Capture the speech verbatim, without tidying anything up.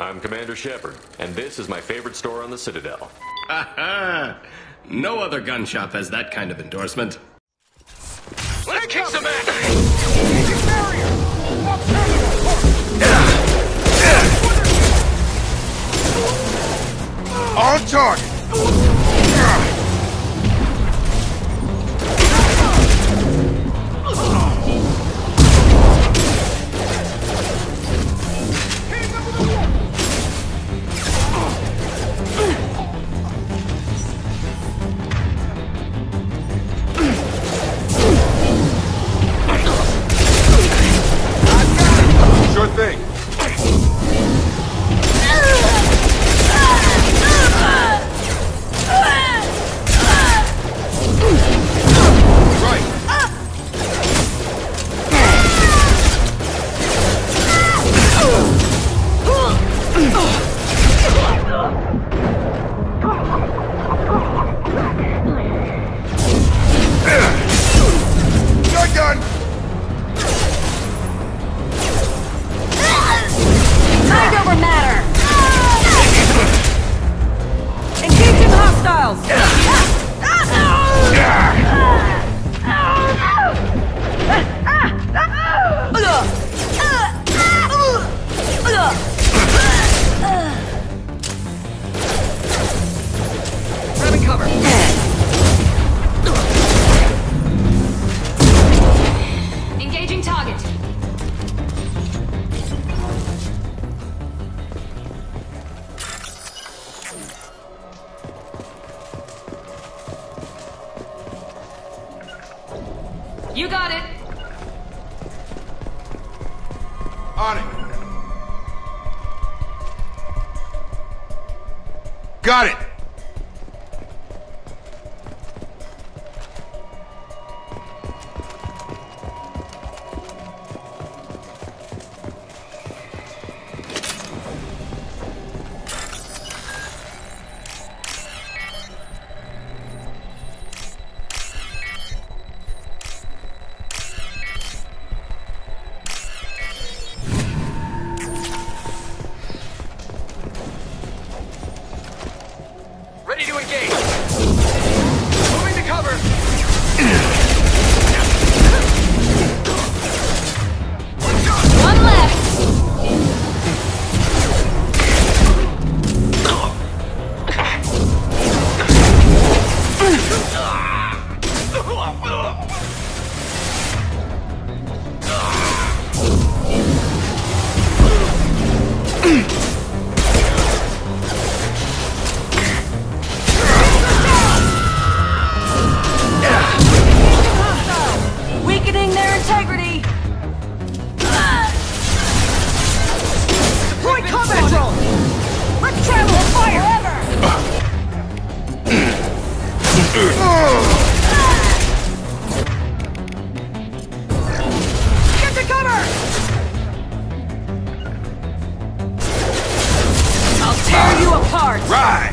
I'm Commander Shepard, and this is my favorite store on the Citadel. Aha! No other gun shop has that kind of endorsement. Let's kick some ass! On target! Sure thing. You got it. On it. Got it. Ready to engage. Moving to cover. One left. Weakening their integrity. Deploy combat drone. Let's travel and fire. Get to cover. I'll tear you apart. Right.